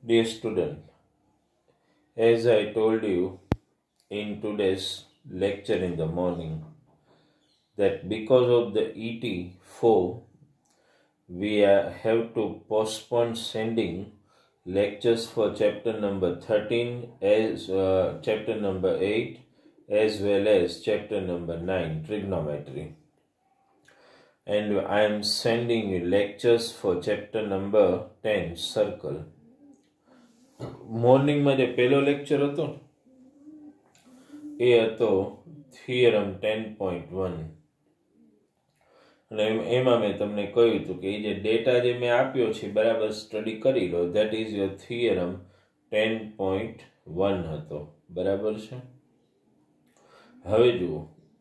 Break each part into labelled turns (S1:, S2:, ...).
S1: Dear student, as I told you in today's lecture in the morning, that because of the ET4, we have to postpone sending lectures for chapter number 13 as chapter number 8 as well as chapter number 9 trigonometry, and I am sending you lectures for chapter number 10 circle. મોર્નિંગમાં જે પહેલો lecture હતો એ હતો theorem 10.1 અને એમાં મેં તમને કહ્યું હતું કે એ જે ડેટા જે મેં આપ્યો છે બરાબર સ્ટડી કરી લો. ધેટ ઇઝ યોર થિયરમ 10.1 હતો. બરાબર છે. હવે જુઓ,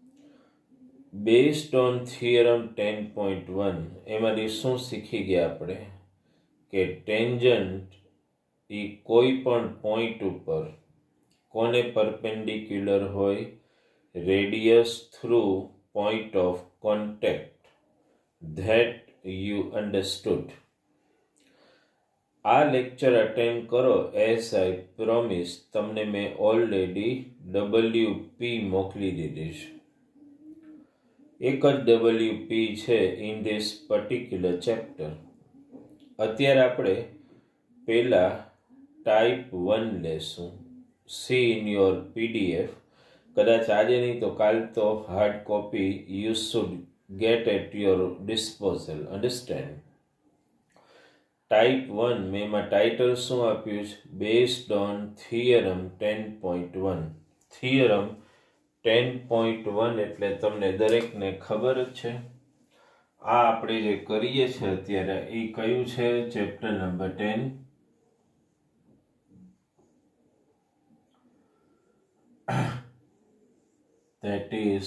S1: બેઝડ ઓન થિયરમ 10.1 એમાંથી શું શીખી ગયા આપણે કે ટેન્જન્ટ એ કોઈ પણ પોઈન્ટ ઉપર કોને પરપેન્ડિક્યુલર હોય? Radius through point of contact. That you understood. આ લેક્ચર અટેન્ડ કરો એઝ આઈ પ્રોમિસ. તમને મેં ઓલરેડી WP મોકલી દીધી છે. એક જ WP છે ઇન ધીસ પર્ટિક્યુલર ચેપ્ટર. અત્યારે આપણે પહેલા ટાઈપ 1 લેશું. See in your PDF. કદાચ આજે નહીં તો કાલ તો hard copy you should get at your disposal. Understand? Type 1 મેં એમાં ટાઇટલ શું આપ્યું છે? Based on theorem 10.1. થિયરમ 10.1 એટલે તમને દરેકને ખબર જ છે. આ આપણે જે કરીએ છીએ અત્યારે એ કયું છે? Chapter number 10. That is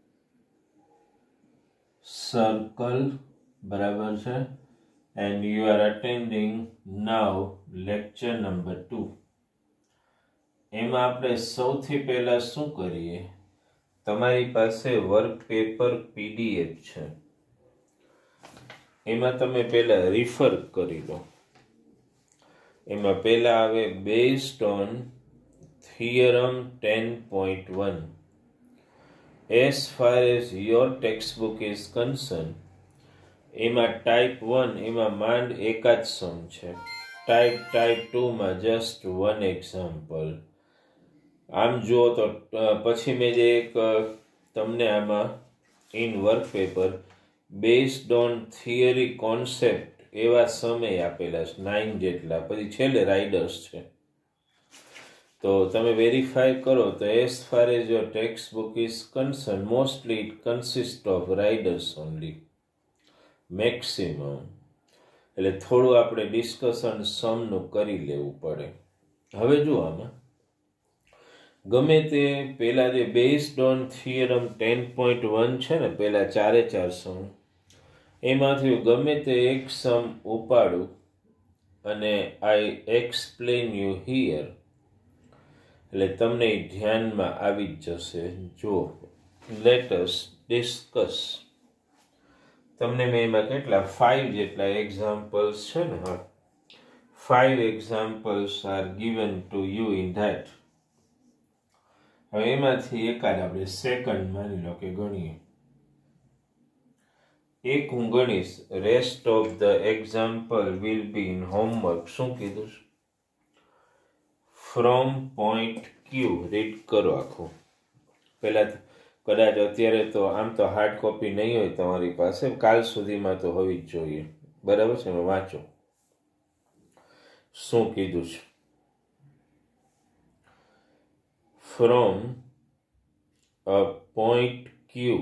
S1: circle. બરાબર છે. And you are attending now lecture number 2. એમાં આપણે સૌથી પહેલા શું કરીએ? તમારી પાસે વર્ક પેપર PDF છે, એમાં તમે પહેલા રિફર કરી લો. એમાં પહેલા આવે based on theorem 10.1. As far as your textbook is concerned, એમાં ટાઈપ 1 એમાં માંડ એક જ સમ છે. ટાઈપ 2 માં જસ્ટ વન એક્ઝામ્પલ. આમ જુઓ તો પછી મેં જે એક તમને આમાં in work paper based on theory concept એવા સમય આપેલા છે 9 જેટલા. પછી છેલ્લે રાઇડર્સ છે. તો તમે વેરીફાઈ કરો તો as far as your text book is concern mostly it consist of riders only maximum. એટલે થોડું આપણે ડિસ્કશન સમનું કરી લેવું પડે. હવે જુઓ, આમાં ગમે તે પહેલા જે બેઝડ ઓન થિયરમ 10.1 છે ને, પહેલા 4 સમ, એમાંથી ગમે તે એક સમ ઉપાડું અને આઈ એક્સપ્લેન યુ હિયર, એટલે તમને ધ્યાનમાં આવી જ જશે. જો લેટ અસ ડિસ્કસ. તમને મેં એમાં કેટલા 5 જેટલા એક્ઝામ્પલ્સ છે ને, 5 examples are given to you in that. હવે એમાંથી એકાદ આપણે સેકન્ડ માની લો કે ગણીએ. એક હું ગણીશ. Rest of the example will be in homework. શું કીધું છે? From point Q. રીડ કરો આખું. પહેલા કદાચ અત્યારે તો આમ તો હાર્ડ કોપી નહીં હોય તમારી પાસે, કાલ સુધીમાં તો હોવી જ જોઈએ. બરાબર છે? વાંચો શું કીધું છે. From a point Q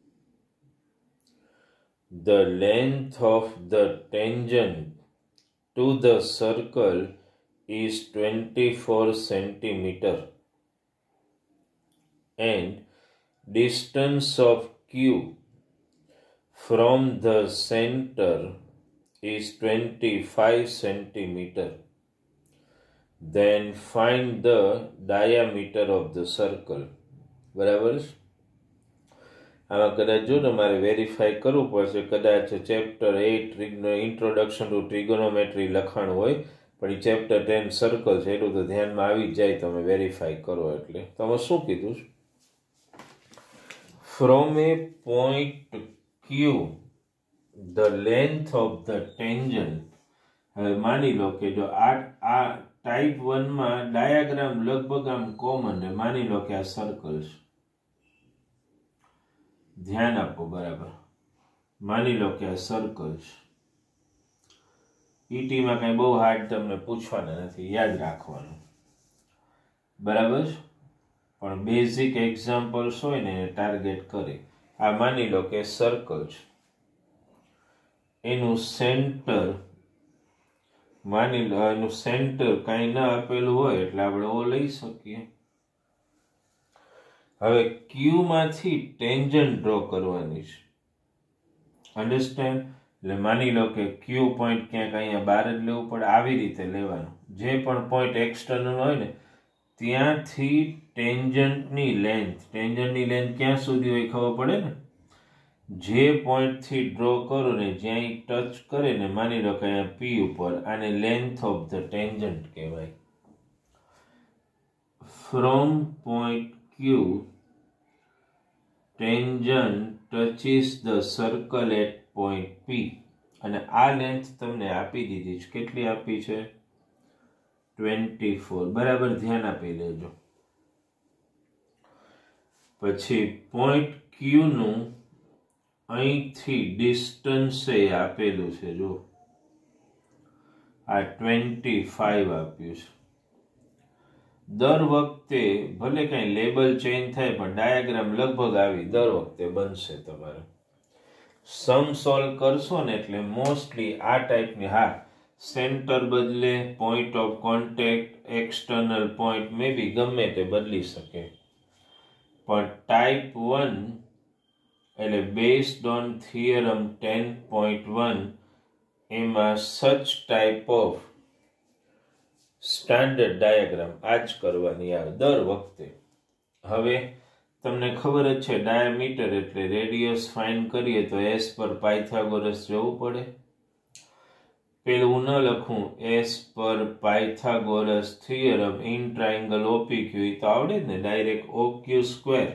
S1: the length of the tangent to the circle is 24 centimeter and distance of Q from the center is 25 centimeter. Then find the diameter of the circle. બરાબર છે? આમાં કદાચ જો તમારે વેરીફાઈ કરવું પડશે. કદાચ chapter 8 introduction to trigonometry લખાણ હોય પણ એ ચેપ્ટર 10 સર્કલ છે એટલું તો ધ્યાનમાં આવી જ જાય, તમે વેરીફાઈ કરો. એટલે તમે શું કીધું? From a point Q the length of the tangent. હવે માની લો કે જો આ ટાઈપ 1 માં ડાયાગ્રામ લગભગ આમ કોમન છે. માની લો કે આ સર્કલ છે, ધ્યાન આપો બરાબર. માની લો કે આ સર્કલ છે. ઈટીમાં કઈ બહુ હાર્ડ તમને પૂછવાના નથી, યાદ રાખવાનું બરાબર. પણ બેઝિક એક્ઝામ્પલ્સ હોય ને એને ટાર્ગેટ કરે. આ માની લો કે સર્કલ છે, એનું સેન્ટર માની લો, એનું સેન્ટર કઈ ના આપેલું હોય એટલે આપણે ઓ લઈ શકીએ. હવે ક્યુ માંથી ટેન્જન્ટ ડ્રો કરવાની છે, અન્ડરસ્ટેન્ડ? એટલે માની લો કે ક્યુ પોઈન્ટ ક્યાંક અહીંયા બહાર જ લેવું પડે, આવી રીતે લેવાનું. જે પણ પોઈન્ટ એક્સટર્નલ હોય ને ત્યાંથી ટેન્જન્ટની લેન્થ ક્યાં સુધી હોય ખબર પડે ને. જે પોઈન્ટથી ડ્રો કરો ને જ્યાં ટચ કરે ને, માની લો કે અહીંયા પી ઉપર, આને લેન્થ ઓફ ધ ટેન્જન્ટ કહેવાય. From point Q tangent touches the circle at point P. અને આ લેન્થ તમને આપી દીધી છે. કેટલી આપી છે? 24. બરાબર, ધ્યાન આપી લેજો. પછી પોઈન્ટ ક્યુ નું અહીંથી ડિસ્ટન્સ આપેલું છે, જો આ 25 આપ્યું છે. દર વખતે ભલે કઈ લેબલ ચેન્જ થાય પણ ડાયાગ્રામ લગભગ આવી દર વખતે બનશે તમારે. સમ સોલ્વ કરશો ને એટલે મોસ્ટલી આ ટાઈપની, હા સેન્ટર બદલે, point of contact, external point may be ગમે તે બદલી શકે. પણ ટાઈપ 1 એટલે બેઝડ ઓન થિયરમ 10.1 એમાં સચ ટાઈપ ઓફ સ્ટાન્ડર્ડ ડાયાગ્રામ આ જ કરવાની આવે દર વખતે. હવે તમને ખબર જ છે ડાયામીટર એટલે રેડિયસ ફાઇન્ડ કરીએ તો એસ પર પાયથાગોરસ જવું પડે. પેલું ન લખું as per Pythagoras theorem in triangle OPQ, તો આવડે જ ને. Direct OQ square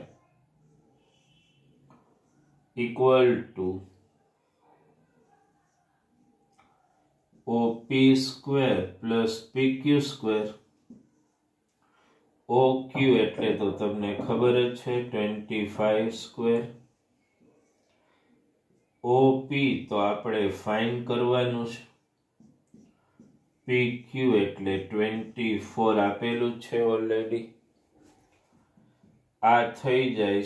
S1: equal to OP square plus PQ square. OQ એટલે તો તમને ખબર જ છે 25 સ્ક્વેર. ઓપી તો આપણે ફાઇન્ડ કરવાનું છે. પીક્યુ એટલે 24 આપેલું છે ઓલરેડી. આ થઈ જાય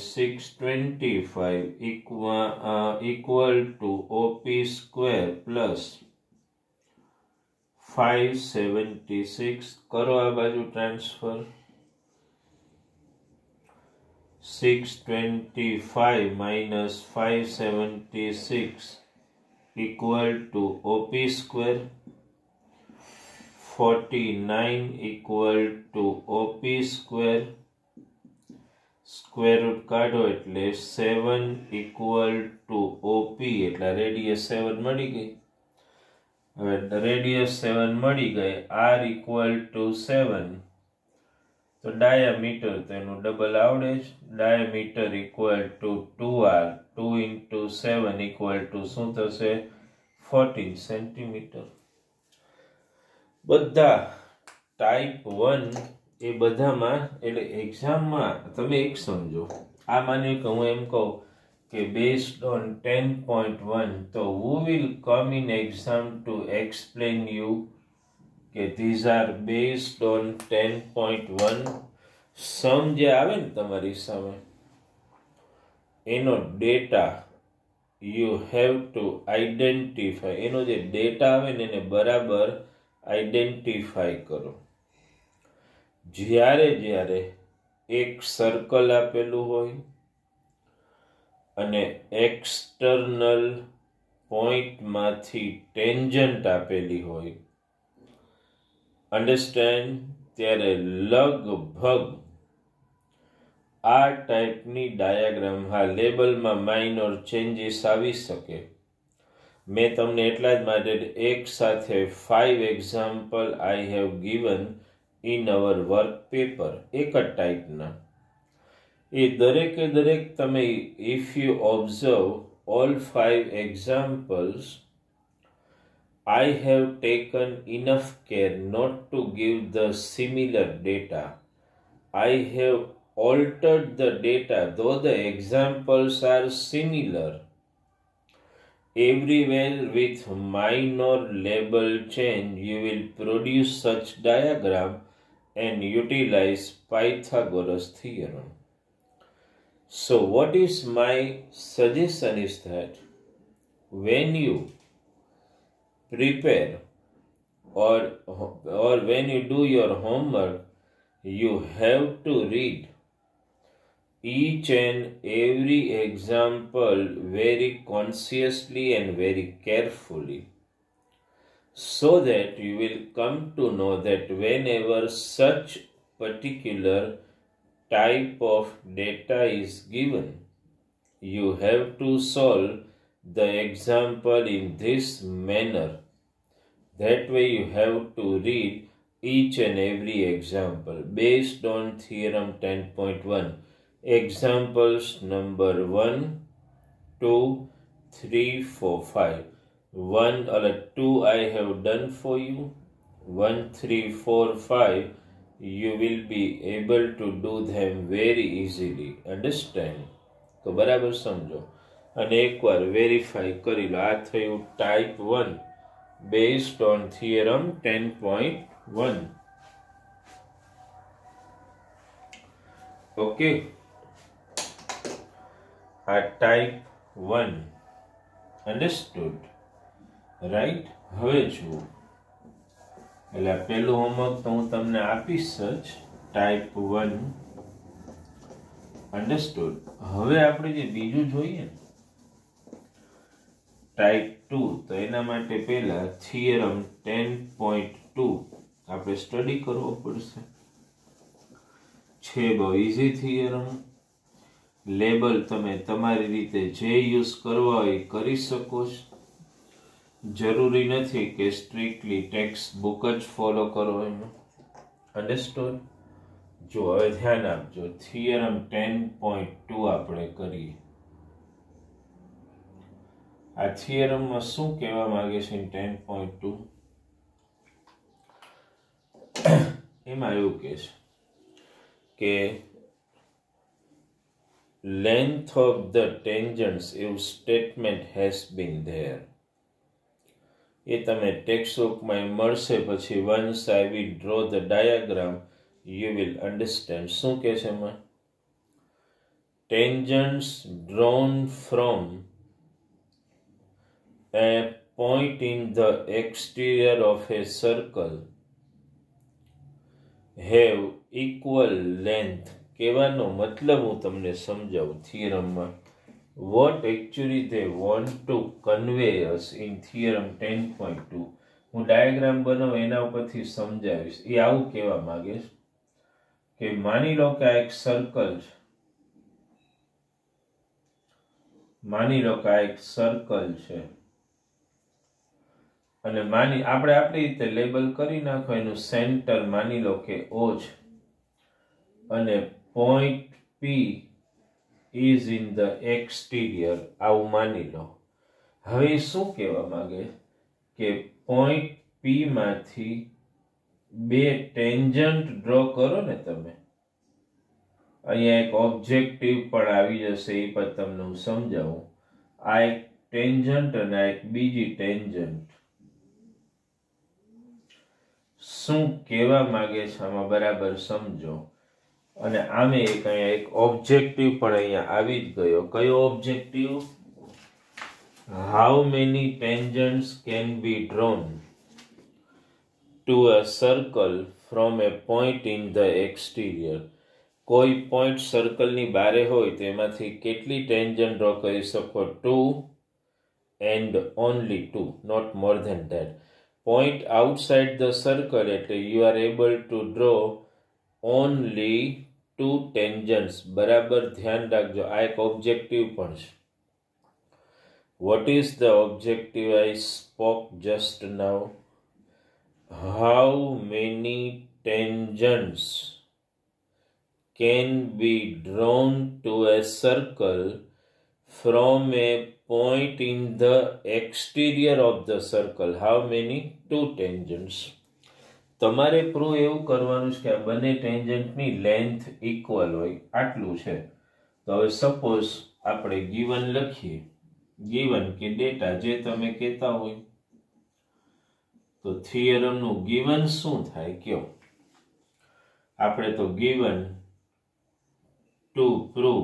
S1: 625 equal to OP square plus 576. કરો આ બાજુ transfer. 625 minus 576 equal to OP square. 49 equal to OP square. Square root કાઢો એટલે 7 equal to OP એટલે રેડિયસ 7 મળી ગઈ. હવે રેડિયસ 7 મળી ગઈ, R equal to 7. તો ડાયામીટર તો એનું ડબલ આવડે જ. Diameter equal to 2R. 2 into 7 equal to શું થશે? 14 સેન્ટીમીટર. બધા ટાઈપ 1 એ બધામાં એટલે એક્ઝામમાં તમે એક સમજો. આ માની કે હું એમ કહું કે બેઝડ ઓન 10.1 તો who will come in exam to explain you કે these are based on 10.1. સમ જે આવે ને તમારી સામે એનો data you have to identify. એનો જે ડેટા આવે ને એને બરાબર આઈડેન્ટિફાય કરો. જ્યારે એક સર્કલ આપેલું હોય અને એક્સટર્નલ પોઈન્ટમાંથી ટેન્જન્ટ આપેલી હોય, અન્ડરસ્ટેન્ડ, ત્યારે લગભગ આ ટાઈપની ડાયાગ્રામ, હા લેબલમાં માઇનોર ચેન્જીસ આવી શકે મેં તમને એટલા જ માટે એક સાથે 5 example I have given in our work paper, એક જ ટાઈપના. એ દરેકે દરેક તમે if you observe all 5 examples, I have taken enough care not to give the similar data. I have altered the data, though the examples are similar. Everywhere with minor label change, you will produce such diagram and utilize Pythagoras theorem. So what is my suggestion is that when you prepare or when you do your homework, you have to read each and every example very consciously and very carefully, so that you will come to know that whenever such particular type of data is given, you have to solve the example in this manner. That way you have to read each and every example based on theorem 10.1. Examples number 1, 2, 3, 4, 5. 2 I have done for you. 1, 3, 4, 5. You will be able to do them very easily. Understand? તો બરાબર સમજો અને એકવાર verify કરી લો. આ થયું ટાઈપ 1 based on theorem 10.1. ઓકે, આ ટાઈપ 1 અંડરસ્ટુડ, રાઈટ? હવે જુઓ, એટલે પહેલું હોમવર્ક તો હું તમને આપીશ જ, ટાઈપ 1 અંડરસ્ટુડ. હવે આપણે જે બીજું જોઈએ ને ટાઈપ 2, તો એના માટે પહેલા થિયરમ 10.2 આપણે સ્ટડી કરવો પડશે. છે બહુ ઇઝી થિયરમ. લેબલ તમે તમારી રીતે જે યુઝ કરવા હોય કરી શકો છો. જરૂરી નથી કે સ્ટ્રિક્ટલી ટેક્સ્ટ બુક જ ફોલો કરો એમાં. અન્ડરસ્ટુડ? જો હવે ધ્યાન આપજો, થિયરમ 10.2 આપણે કરીએ. આ થિયરમમાં શું કહેવા માંગે છે 10.2? એમાં એવું કહે છે કે length of the tangents if statement has been there. એ તમે ટેક્સ્ટ બુકમાં મળશે. પછી once I will draw the diagram you will understand. શું કહે છે એમાં? Tangents drawn from a point in the exterior of a circle have equal length. કહેવાનો મતલબ હું તમને સમજાવું થિયરમમાં. What actually they want to convey us in theorem 10.2. હું ડાયાગ્રામ બનાવું એના ઉપરથી સમજાવીશ. એ આવું કહેવા માંગે છે કે માની લો કે આ એક સર્કલ છે. માની લો કે આ એક સર્કલ છે અને આપણે આપણી રીતે લેબલ કરી નાખો. એનું સેન્ટર માની લો કે O છે અને point P is in the exterior, આવું માની લો. હવે શું કહેવા માંગે કે પોઈન્ટ P માંથી બે ટેન્જન્ટ ડ્રો કરો ને તમે. અહીંયા એક ઓબ્જેક્ટિવ પણ આવી જશે, એ પણ તમને હું સમજાવું. આ એક ટેન્જન્ટ અને આ એક બીજી ટેન્જન્ટ. શું કહેવા માંગે છે આમાં બરાબર સમજો. અને આમે અહીંયા એક ઓબ્જેક્ટિવ પણ અહીંયા આવી જ ગયો. કયો objective? How many tangents can be drawn to a circle from a point in the exterior. કોઈ પોઈન્ટ સર્કલની બારે હોય તો એમાંથી કેટલી ટેન્જન્ટ ડ્રો કરી શકો? 2 and only 2, not more than that. Point outside the circle એટલે you are able to draw only 2 tangents. બરાબર ધ્યાન રાખજો, આ એક ઓબ્જેક્ટિવ પણ છે. What is the objective I spoke just now? How many tangents can be drawn to a circle from a point in the exterior of the circle? How many? 2 tangents. તમારે prove એવું કરવાનું છે કે આ બંને ટેન્જન્ટની લેન્થ ઇક્વલ હોય, આટલું છે. તો હવે સપોઝ આપણે ગિવન લખીએ, ગિવન કે ડેટા જે તમે કહેતા હોય. તો થિયરમનું ગિવન શું થાય કયો? આપણે તો ગિવન ટુ પ્રૂવ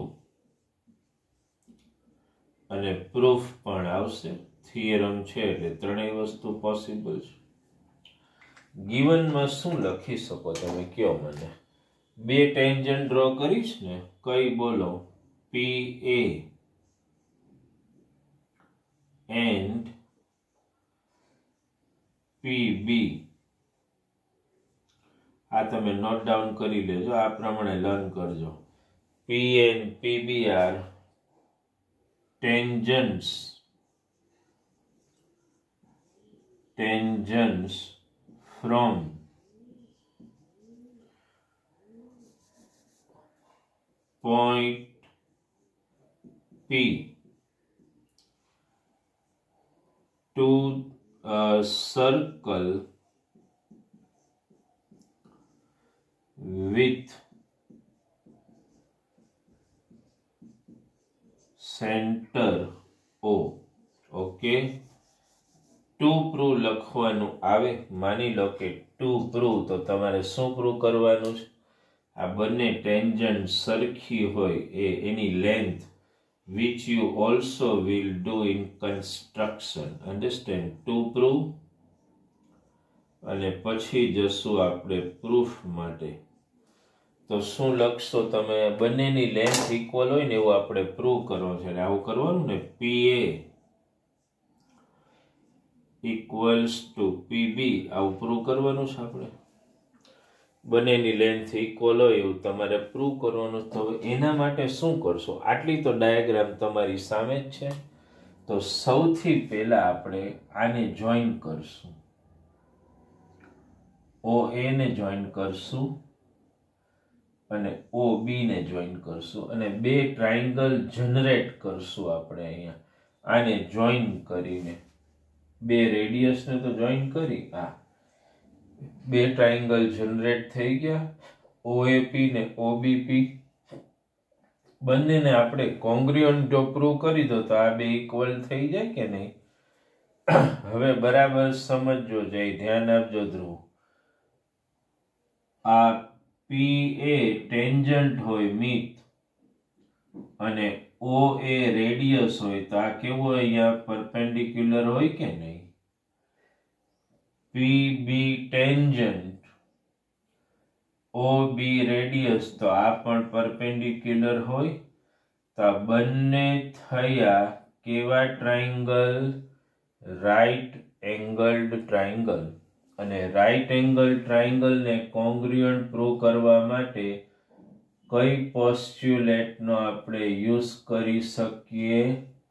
S1: અને પ્રૂફ પણ આવશે. થિયરમ છે એટલે ત્રણેય વસ્તુ પોસિબલ છે. ગિવનમાં શું લખી શકો તમે કયો મને? 2 ટેન્જન્ટ ડ્રો કરીશ ને, કઈ બોલો? PA and PB. આ તમે નોટ ડાઉન કરી લેજો, આ પ્રમાણે લર્ન કરજો. PA and PB are tangents from point P to a circle with center O. ઓકે, ટુ પ્રૂવ લખવાનું આવે. માની લો કે ટુ પ્રૂવ, તો તમારે શું પ્રૂવ કરવાનું છે? આ બંને ટેન્જન્ટ સરખી હોય એની length, which you also will do in construction. Understand? To prove અને પછી જશું આપણે પ્રૂફ માટે. તો શું લખશો તમે? બંનેની લેન્થ ઇક્વલ હોય ને એવું આપણે પ્રૂવ કરવાનું છે. આવું કરવાનું ને, PA ઇક્વલ્સ ટુ PB, આવું પ્રૂવ કરવાનું છે આપણે. બંનેની લેન્થ ઇક્વલ હોય એવું તમારે પ્રૂવ કરવાનું. તો એના માટે શું કરશો? આટલી તો ડાયાગ્રામ તમારી સામે જ છે. તો સૌથી પહેલા આપણે આને જોઈન કરશું, OA ને જોઈન કરશું અને OB ને જોઈન કરશું અને 2 ટ્રાયંગલ જનરેટ કરશું આપણે અહીંયા. આને જોઈન કરીને 2 રેડિયસને તો જોઈન કરી, આ 2 ટ્રાયંગલ જનરેટ થઈ ગયા. OAP ને OBP બંનેને આપણે કોંગ્રુઅન્ટ જો પ્રૂવ કરી દો તો આ 2 ઇક્વલ થઈ જાય કે નહીં? હવે બરાબર સમજજો, જય ધ્યાન આપજો ધ્રુવ. આ PA ટેન્જન્ટ હોય મિત અને OA રેડિયસ હોય, તો આ કેવું અહીંયા પરપેન્ડિક્યુલર હોય કે નહીં? PB ટેન્જન્ટ OB રેડિયસ, તો આ પણ પરપેન્ડિક્યુલર હોય. તો આ બંને થયા કેવા ટ્રાયંગલ? Right angled triangle. અને રાઈટ એંગલ ટ્રાયંગલને કોંગ્રુઅન્ટ પ્રૂવ કરવા માટે કઈ પોસ્ચ્યુલેટનો આપણે યુઝ કરી શકીએ?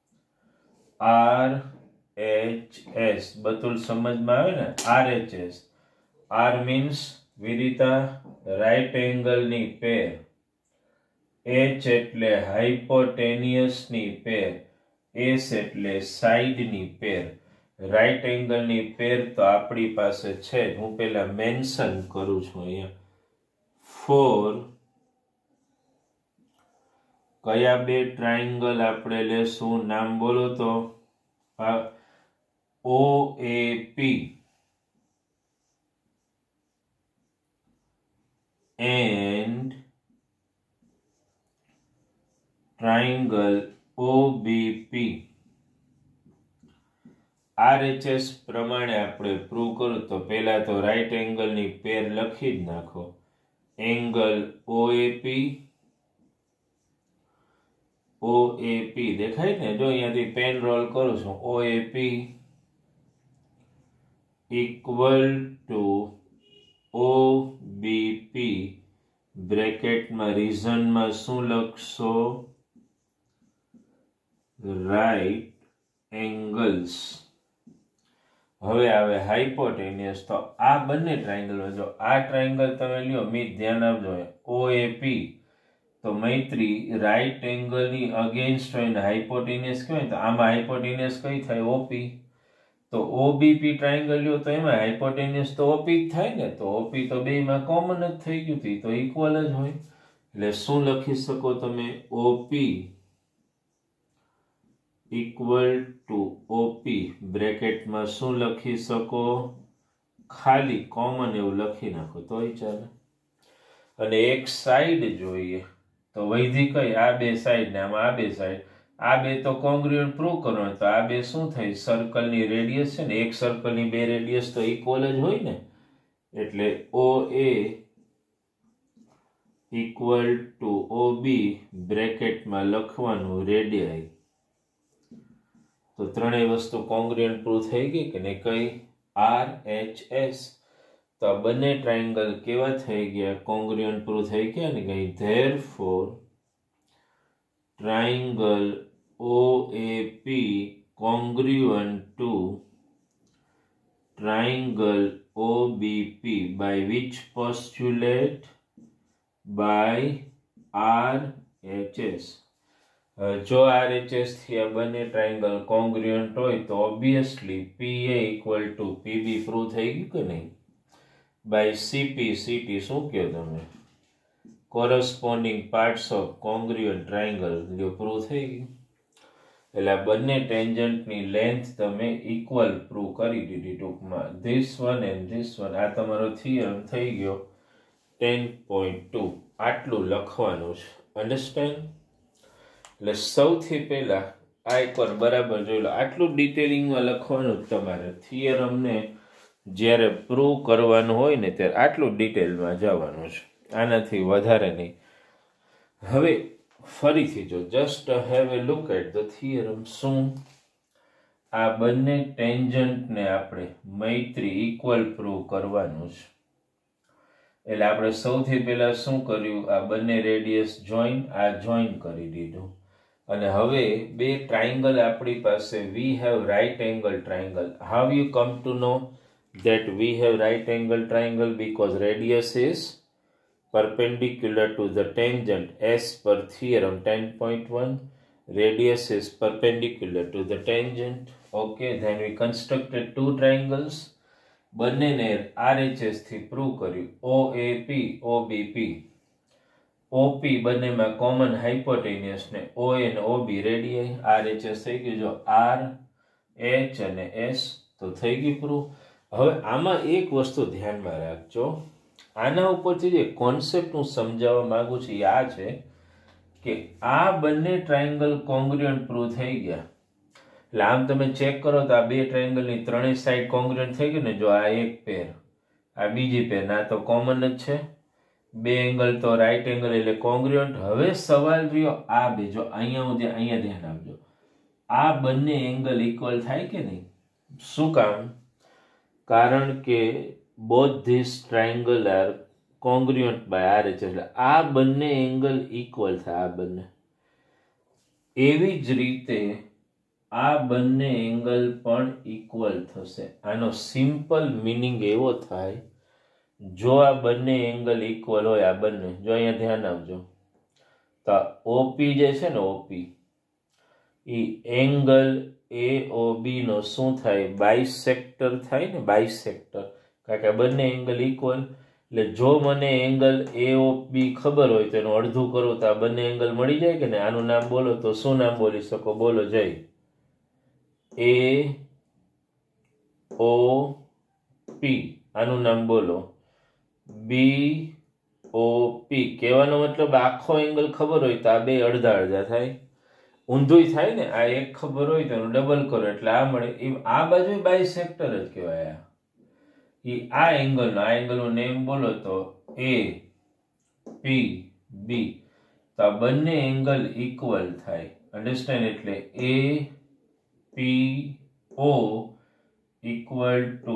S1: RHS. બતુલ સમજમાં આવે ને? RHS. R મીન્સ વિરિતા રાઈટ એંગલની પેર, H એટલે હાઇપોટેનિયસની પેર, S એટલે સાઈડની પેર. રાઈટ એંગલની પેર તો આપણી પાસે છે, હું પેલા મેન્શન કરું છું અહીંયા. 4 કયા 2 ટ્રાયંગલ આપણે લેશું? નામ બોલો તો. OAP and triangle OBP. RHS પ્રમાણે આપણે પ્રૂવ કરું તો પહેલા તો રાઈટ એંગલની પેર લખી જ નાખો. એંગલ OAP દેખાય ને? જો અહીંયાથી પેન રોલ કરું છું. OAP ઇક્વલ ટુ OBP બ્રેકેટમાં રીઝનમાં શું લખશો? Right angles. હવે આવે હાઇપોટેનિયસ. તો આ બંને ટ્રાયંગલમાં જો આ ટ્રાયંગલ તમે લ્યો, મિત ધ્યાન આપજો, ઓએપી, તો મૈત્રી રાઈટ એંગલની અગેન્સ્ટ હોય ને હાઇપોટેનિયસ કહેવાય. તો આમાં હાઇપોટેનિયસ કઈ થાય? ઓપી. તો ઓબીપી ટ્રાયંગલ લ્યો તો એમાં હાઇપોટેનિયસ તો ઓપી જ થાય ને. તો ઓપી તો બેમાં કોમન જ થઈ ગયું હતું, તો ઇક્વલ જ હોય. એટલે શું લખી શકો તમે? ઓપી ઇક્વલ ટુ ઓપી, બ્રેકેટમાં શું લખી શકો? ખાલી કોમન એવું લખી નાખો તોય ચાલે. અને એક સાઈડ જોઈએ તો વૈધી કઈ? આ બે સાઈડ ને આમાં આ બે સાઈડ. આ બે તો કોંગ્રુઅન્ટ પ્રૂવ કરવાનો. તો આ બે શું થઈ? સર્કલની રેડિયસ છે ને, એક સર્કલની બે રેડિયસ તો ઇક્વલ જ હોય ને. એટલે OA ઇક્વલ ટુ OB, બ્રેકેટમાં લખવાનું રેડિયાઈ. તો ત્રણેય વસ્તુ કોંગ્રુઅન્ટ પ્રૂવ થઈ ગઈ કે નહીં? કઈ? RHS. તો આ બંને ટ્રાયંગલ કેવા થઈ ગયા? કોંગ્રુઅન્ટ પ્રૂવ થઈ ગયા ને કઈ? Therefore triangle OAP congruent to triangle OBP by which postulate? By RHS. જો RHS થી આ બંને ટ્રાયંગલ કોંગ્રુઅન્ટ હોય તો obviously PA equal to PB prove થઈ ગયું કે નહીં? બાય CP, CT શું કહો તમે? Corresponding parts of congruent triangle જો પ્રૂવ થઈ ગયું. એટલે આ બંને ટેન્જન્ટની લેન્થ તમે ઇક્વલ પ્રૂવ કરી દીધી ટૂંકમાં. This one and this one. આ તમારો થિયરમ થઈ ગયો 10.2. આટલું લખવાનું છે. અન્ડરસ્ટેન્ડ? એટલે સૌથી પહેલા આ એકવાર બરાબર જોઈ લો. આટલું ડિટેલિંગમાં લખવાનું જ તમારે. થિયરમને જ્યારે પ્રૂવ કરવાનું હોય ને ત્યારે આટલું ડિટેલમાં જવાનું છે, આનાથી વધારે નહીં. હવે ફરીથી જો just have a look at the theorem. શું? આ બંને ટેન્જન્ટને આપણે મૈત્રી ઇક્વલ પ્રૂવ કરવાનું છે. એટલે આપણે સૌથી પહેલા શું કર્યું? આ બંને રેડિયસ જોઈન, આ જોઈન કરી દીધું. અને હવે બે ટ્રાયંગલ આપણી પાસે. We have right angle triangle. How you come to know that we have right angle triangle? Because radius is perpendicular to the tangent as per theorem 10.1. Radius is perpendicular to the tangent. Okay, then we constructed two triangles. બંનેને RHS થી prove કર્યું. OAP, OBP. OP બંનેમાં common hypotenuse ને OA અને OB રેડિયાઈ. RHS થઈ ગયું. જો R, H અને S તો થઈ ગયું પ્રૂવ. હવે આમાં એક વસ્તુ ધ્યાનમાં રાખજો. આના ઉપરથી જે કોન્સેપ્ટ હું સમજાવવા માંગુ છું એ આ છે કે આ બંને ટ્રાયંગલ કોંગ્રુઅન્ટ પ્રૂવ થઈ ગયા. એટલે આમ તમે ચેક કરો તો આ બે ટ્રાયંગલની ત્રણેય સાઈડ કોંગ્રુઅન્ટ થઈ ગઈ ને. જો આ એક પેર, આ બીજી પેર, ના તો કોમન જ છે. બે એંગલ તો રાઈટ એંગલ એટલે કોંગ્રુઅન્ટ. હવે સવાલ રહ્યો આ બે. જો અહીંયા ધ્યાન આપજો. આ બંને એંગલ ઇક્વલ થાય કે નહીં? શું કામ? કારણ કે both these triangle are congruent by RHS. એટલે આ બંને એંગલ ઇક્વલ થાય. આ બંને. એવી જ રીતે આ બંને એંગલ પણ ઇક્વલ થશે. આનો સિમ્પલ મિનિંગ એવો થાય, જો આ બંને એંગલ ઇક્વલ હોય, આ બંને, જો અહીંયા ધ્યાન આપજો, તો OP જે છે ને, OP એ એંગલ AOB નો શું થાય? બાયસેક્ટર થાય ને. બાયસેક્ટર, કારણ કે બંને એંગલ ઇક્વલ. એટલે જો મને એંગલ AOB ખબર હોય તો એનું અડધું કરું તો આ બંને એંગલ મળી જાય કે ને. આનું નામ બોલો તો શું નામ બોલી શકો? બોલો જય. AOP. આનું નામ બોલો BOP. કહેવાનો મતલબ આખો એંગલ ખબર હોય તો આ બે અડધા અડધા થાય. ઊંધું થાય ને. આ એક ખબર હોય તો એનું ડબલ કરો એટલે આ મળે. આ બાજુ બાયસેક્ટર જ કહેવાય. આ એંગલનું નેમ બોલો તો APB. તો આ બંને એંગલ ઇક્વલ થાય. અન્ડરસ્ટેન્ડ? એટલે APO ઇક્વલ ટુ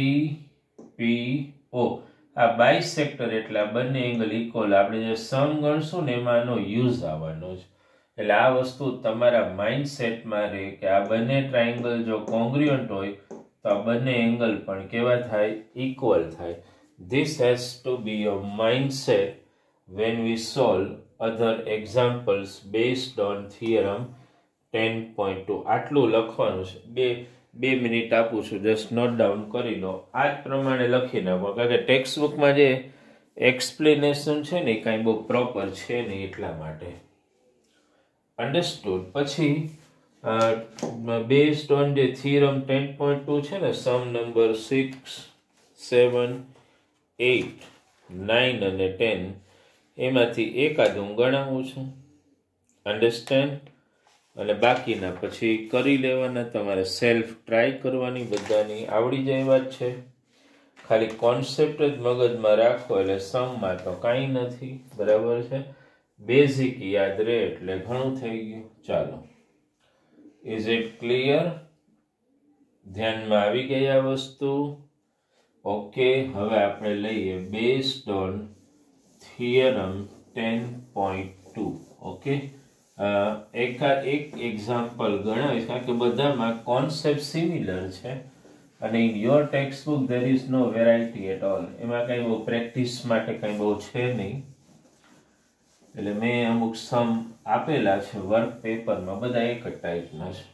S1: BPO. આ બાયસેક્ટર એટલે આ બંને એંગલ ઇક્વલ. આપણે જે સમ ગણશું ને એમાં આનો યુઝ આવવાનો છે. એટલે આ વસ્તુ તમારા માઇન્ડસેટમાં રહે કે આ બંને ટ્રાયંગલ જો કોંગ્રુઅન્ટ હોય તો આ બંને એંગલ પણ કેવા થાય? ઇક્વલ થાય. This has to be your mindset when we solve other examples based on theorem 10.2. આટલું લખવાનું છે. બે મિનિટ આપું છું, જસ્ટ નોટ ડાઉન કરી લો. આ જ પ્રમાણે લખી નાખો, કારણ કે ટેક્સ્ટ બુકમાં જે એક્સપ્લેનેશન છે ને એ કાંઈ બહુ પ્રોપર છે નહીં, એટલા માટે. અન્ડરસ્ટુડ. પછી બેઝડ ઓન જે થિયરમ 10.2 છે ને, સમ નંબર 6, 7, 8, 9 અને 10 એમાંથી એકાદ હું ગણાવું છું. અન્ડરસ્ટેન્ડ? અને બાકીના પછી કરી લેવાના. તમારે સેલ્ફ ટ્રાય કરવાની, બધાની આવડી જાય વાત છે. ખાલી કોન્સેપ્ટ જ મગજમાં રાખો એટલે સમમાં તો કાંઈ નથી. બરાબર છે? બેઝિક યાદ રહે એટલે ઘણું થઈ ગયું. ચાલો, ઇઝ ઇટ ક્લિયર? ધ્યાનમાં આવી ગઈ આ વસ્તુ? ઓકે. હવે આપણે લઈએ બેઝડ ઓન થિયરમ 10.2. ઓકે. એક એક્ઝામ્પલ ગણાવીશ, કારણ કે બધામાં કોન્સેપ્ટ સિમિલર છે અને in your text book there is no variety at all. એમાં કંઈ બહુ પ્રેક્ટિસ માટે કંઈ બહુ છે નહીં. એટલે મેં અમુક સમ આપેલા છે વર્ક પેપરમાં, બધા એક જ ટાઈપના છે.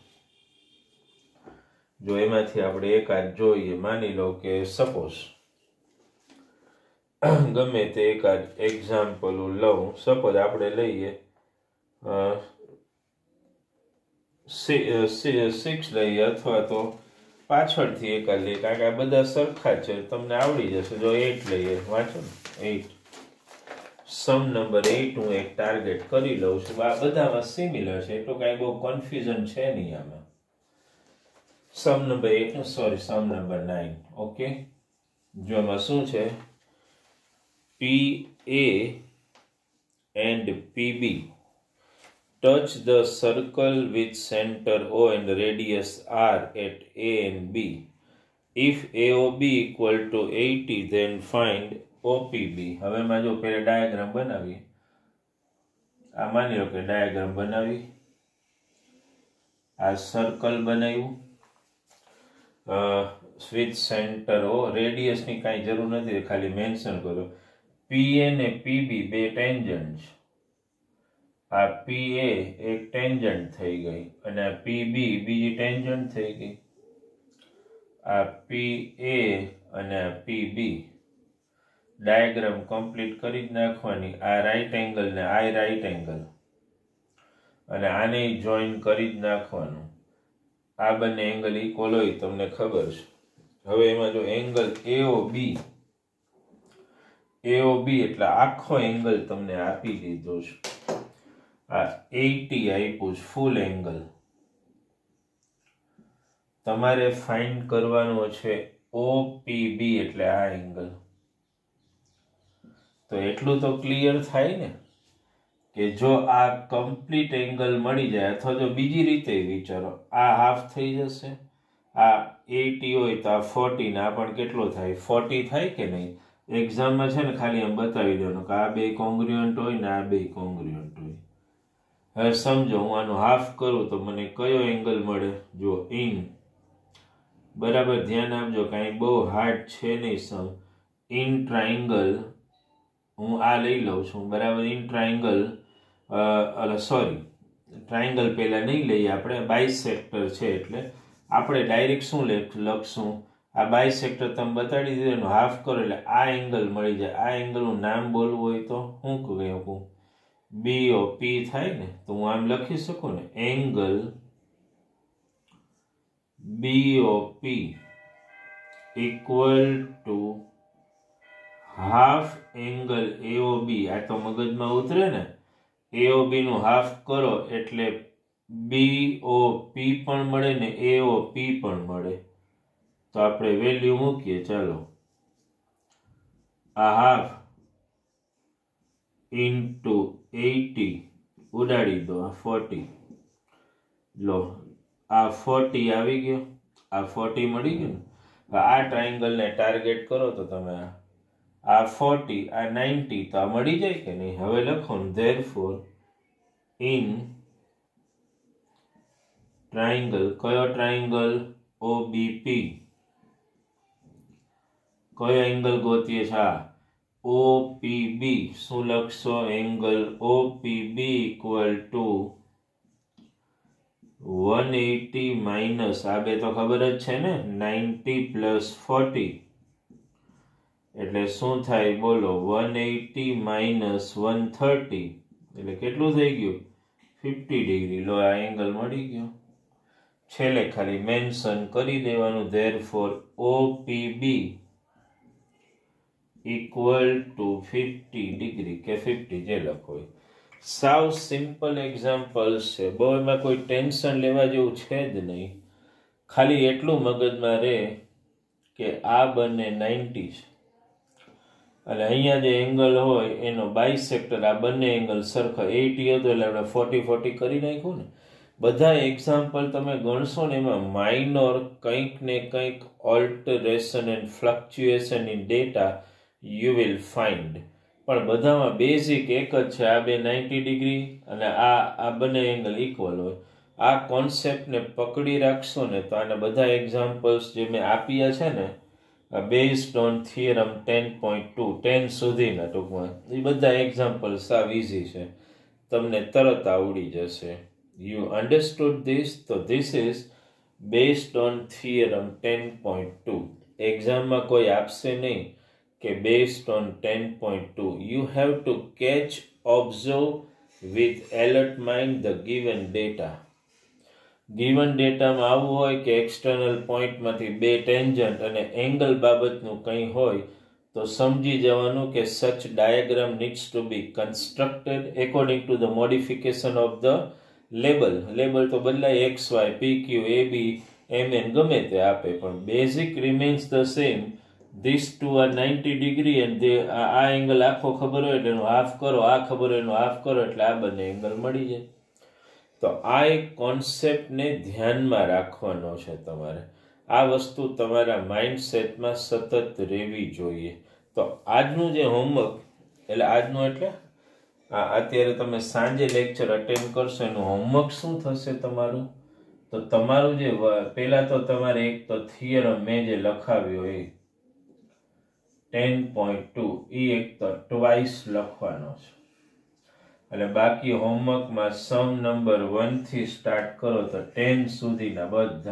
S1: જો એમાંથી આપણે એકાદ જોઈએ, માની લો કે સપોઝ ગમે તે એકાદ એક્ઝામ્પલ લઉં. સપોઝ આપણે લઈએ 6 લઈએ, અથવા તો પાછળથી એકાદ લઈએ, કારણ કે આ બધા સરખા છે, તમને આવડી જશે. જો 8 લઈએ, વાંચો ને 8. સમ નંબર 8 હું એક ટાર્ગેટ કરી લઉં છું. આ બધામાં સિમિલર છે, એટલું કાંઈ બહુ કન્ફ્યુઝન છે નહીં આમાં. Sum number 8, sorry, sum number 9. Okay. જો આમાં શું છે? PA and PB touch the circle with center O and radius R at A and B. If AOB equal to 80, then find OPB. હવે માં જો પહેલા ડાયાગ્રામ બનાવી. આ માની લો કે ડાયાગ્રામ બનાવી, આ સર્કલ બનાવ્યું with center O. રેડિયસની કાંઈ જરૂર નથી, ખાલી મેન્શન કરો. PA ને PB બે ટેન્જન્ટ છે. આ PA એક ટેન્જન્ટ થઈ ગઈ અને આ PB બીજી ટેન્જન્ટ થઈ ગઈ. આ PA અને આ PB ડાયાગ્રામ કમ્પ્લીટ કરી જ નાખવાની. આ રાઈટ એંગલ ને આ રાઈટ એંગલ, અને આને જોઈન કરી જ નાખવાનું. આ બંને એંગલ ઇક્વલ હોય તમને ખબર છે. હવે એમાં જો એંગલ AOB એટલે આખો એંગલ તમને આપી દીધો છે. આ 80 આપ્યું છે ફૂલ એંગલ. તમારે ફાઇન્ડ કરવાનો છે OPB એટલે આ એંગલ. તો એટલું તો ક્લિયર થાય ને કે જો આ કમ્પ્લીટ એંગલ મળી જાય, અથવા જો બીજી રીતે વિચારો, આ હાફ થઈ જશે. આ 80 હોય તો આ 40 ને આ પણ કેટલો થાય? 40 થાય કે નહીં? એક્ઝામમાં છે ને ખાલી આમ બતાવી દેવાનું કે આ બે કોંગ્રુઅન્ટ હોય ને આ બે કોંગ્રુઅન્ટ હોય. હવે સમજો, હું આનું હાફ કરું તો મને કયો એંગલ મળે? જો ઇન, બરાબર ધ્યાન આપજો, કાંઈ બહુ હાર્ડ છે નહીં સમ. ઇન ટ્રાયંગલ હું આ લઈ લઉં છું, બરાબર. ઇન ટ્રાયંગલ સોરી, ટ્રાયંગલ પહેલા નહીં લઈએ આપણે, બાયસેક્ટર છે એટલે આપણે ડાયરેક્ટ શું લખશું? આ બાયસેક્ટર તમે બતાડી દીધું, એનું હાફ કરો એટલે આ એંગલ મળી જાય. આ એંગલનું નામ બોલવું હોય તો શું કહું? BOP થાય ને, તો હું આમ લખી શકું ને, angle BOP equal to half angle AOB. આ તો મગજમાં ઉતરે ને. AOB નું હાફ કરો એટલે BOP પણ મળે ને AOP પણ મળે. તો આપણે વેલ્યુ મૂકીએ. ચાલો, આ હાફ ઇન્ટુ 80 ઉડાડી દો, આ 40 લો. આ 40 આવી ગયો, આ 40 મળી ગયું ને. આ ટ્રાયંગલને ટાર્ગેટ કરો તો તમે આ 40, આ 90, તો આ મળી જાય કે નહીં? હવે લખો ને, ધેરફોર ઇન ટ્રાયંગલ, કયો ટ્રાયંગલ? OBP. કયો એંગલ ગોતીએ છે? OPB. શું લખશો? Angle OPB equal to 180 minus, આ બે તો ખબર જ છે ને, 90 પ્લસ 40 એટલે શું થાય બોલો? 180 માઇનસ 130 એટલે કેટલું થઈ ગયું? 50 ડિગ્રી. લો, આ એંગલ મળી ગયો. છેલ્લે ખાલી મેન્શન કરી દેવાનું, therefore OPB equal to 50 degree કે 50 જે લખો. સાવ સિમ્પલ એક્ઝામ્પલ્સ છે, બહુ એમાં કોઈ ટેન્શન લેવા જેવું છે જ નહીં. ખાલી એટલું મગજમાં રહે કે આ બંને 90 છે અને અહીંયા જે એંગલ હોય એનો બાયસેક્ટર, આ બંને એંગલ સરખા 80 હતો એટલે આપણે 40 કરી નાખ્યું ને. બધા એક્ઝામ્પલ તમે ગણશો ને એમાં માઇનોર કંઈક ને કંઈક alteration and fluctuation in data you will find, પણ બધામાં બેઝિક એક જ છે, આ બે 90 ડિગ્રી અને આ બંને એંગલ ઇક્વલ હોય. આ કોન્સેપ્ટને પકડી રાખશો ને તો આના બધા એક્ઝામ્પલ્સ જે મેં આપ્યા છે ને, બેઝડ ઓન થિયરમ 10.2 10 સુધીના ટૂંકમાં, એ બધા એક્ઝામ્પલ સાવ ઇઝી છે, તમને તરત આવડી જશે. You understood this? તો this is based on theorem 10.2. એક્ઝામમાં કોઈ આપશે નહીં કે based on 10.2. You have to catch, observe with alert mind the given data. Given ડેટામાં આવું હોય કે એક્સટર્નલ પોઈન્ટમાંથી બે ટેન્જન્ટ અને એંગલ બાબતનું કંઈ હોય તો સમજી જવાનું કે such diagram needs to be constructed according to the modification of the label. Label તો બદલાય, XY, PQ, AB, MN ગમે તે આપે, પણ basic remains the same. This two are 90 degree and આ એંગલ આખો ખબર હોય એટલે એનું હાફ કરો, આ ખબર હોય એનું હાફ કરો એટલે આ બંને એંગલ મળી જાય. તો આ એક કોન્સેપ્ટને ધ્યાનમાં રાખવાનો છે તમારે. આ વસ્તુ તમારા માઇન્ડસેટમાં સતત રહેવી જોઈએ. તો આજનું જે હોમવર્ક, એટલે આજનું એટલે અત્યારે તમે સાંજે લેક્ચર અટેન્ડ કરશો એનું હોમવર્ક શું થશે તમારું? તો તમારું જે પહેલા તો તમારે એક તો થિયરમ મેં જે લખાવ્યો એ 10.2 એ એક તો ટ્વાઇસ લખવાનો છે અને બાકી હોમવર્કમાં સમ નંબર 1 થી સ્ટાર્ટ કરો તો 10 સુધીના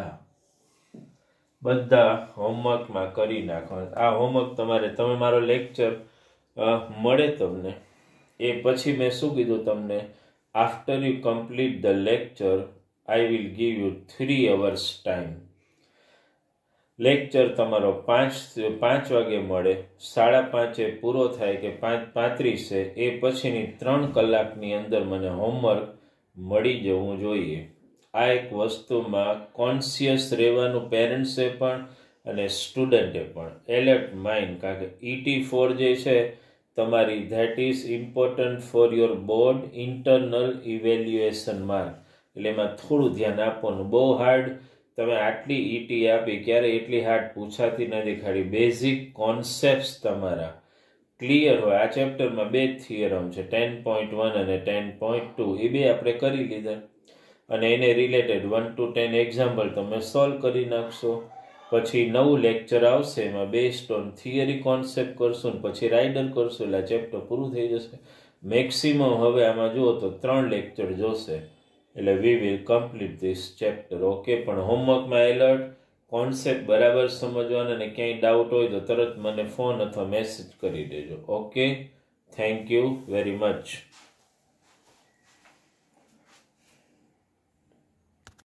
S1: બધા હોમવર્કમાં કરી નાખવાના. આ હોમવર્ક તમે મારો લેક્ચર મળે તમને એ પછી મેં શું કીધું તમને, after you complete the lecture I will give you 3 hours time. Lecture તમારો 5 વાગે મળે, 5:30 પૂરો થાય કે 5:35 એ પછીની 3 કલાકની અંદર મને હોમવર્ક મળી જવું જોઈએ. આ એક વસ્તુમાં કોન્શિયસ રહેવાનું પેરેન્ટ્સે પણ અને સ્ટુડન્ટે પણ, એલર્ટ માઇન્ડ, કારણ કે ET4 જે છે તમારી, that is important for your board internal evaluation mark, એટલે એમાં થોડું ધ્યાન આપવાનું. બહુ હાર્ડ તમે આટલી ET આપી, ક્યારે એટલી હાર્ડ પૂછાતી નથી. ખાલી બેઝિક કોન્સેપ્ટ્સ તમારા ક્લિયર હોય. આ ચેપ્ટરમાં બે થિયરમ છે, 10.1 અને 10.2, એ બે આપણે કરી લીધા અને એને રિલેટેડ 1 to 10 એક્ઝામ્પલ તમે સોલ્વ કરી નાખશો. પછી નવું લેક્ચર આવશે, એમાં બેઝડ ઓન થિયરી કોન્સેપ્ટ કરશું ને પછી રાઇડર કરશું એટલે આ ચેપ્ટર પૂરું થઈ જશે. મેક્સિમમ હવે આમાં જુઓ તો 3 લેક્ચર જોશે એટલે we will complete this chapter. Okay, પણ હોમવર્કમાં એલર્ટ, કોન્સેપ્ટ બરાબર સમજવાના અને ક્યાંય ડાઉટ હોય તો તરત મને ફોન અથવા મેસેજ કરી દેજો. Okay, thank you very much.